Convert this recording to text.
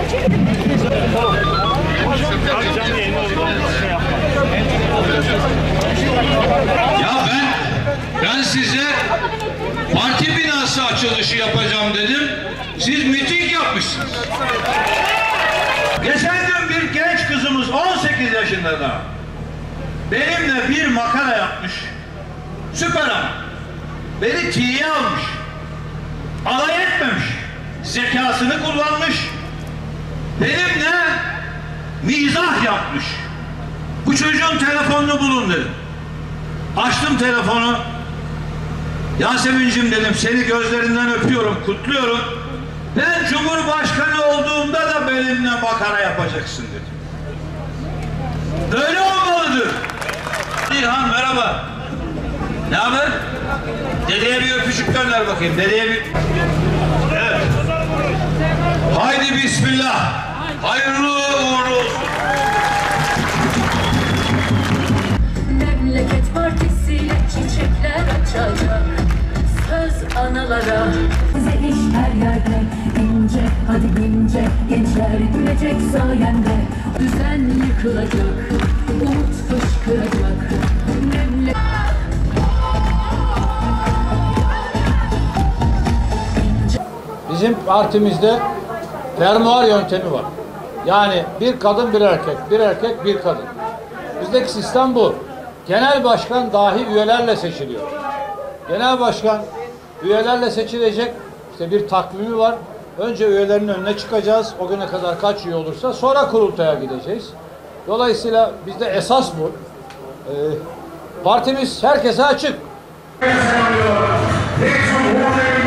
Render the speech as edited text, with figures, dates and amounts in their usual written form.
Ya ben size parti binası açılışı yapacağım dedim. Siz miting yapmışsınız. Geçen gün bir genç kızımız 18 yaşında da benimle bir makara yapmış. Süper ama. Beni tiye almış. Alay etmemiş. Zekasını kullanmış. Benimle mizah yapmış. Bu çocuğun telefonunu bulun dedim. Açtım telefonu. Yasemin'cim dedim, seni gözlerinden öpüyorum, kutluyorum. Ben Cumhurbaşkanı olduğumda da benimle makara yapacaksın dedim. Böyle olmalıdır. İlhan merhaba. Ne haber? Dedeye bir öpücük gönder bakayım. Dedeye bir... Evet. Haydi bismillah. Hayırlı uğurlu olsun. Memleket Partisi'yle çiçekler açacak. Söz analara. Bize iş her yerde ince, hadi ince. Gençler gülecek sayende. Düzen yıkılacak, umut fışkıracak. Bizim partimizde fermuar yöntemi var. Yani bir kadın bir erkek, bir erkek bir kadın. Bizdeki sistem bu. Genel başkan dahi üyelerle seçiliyor. Genel başkan üyelerle seçilecek. İşte bir takvimi var. Önce üyelerin önüne çıkacağız. O güne kadar kaç üye olursa sonra kurultaya gideceğiz. Dolayısıyla bizde esas bu. Partimiz herkese açık.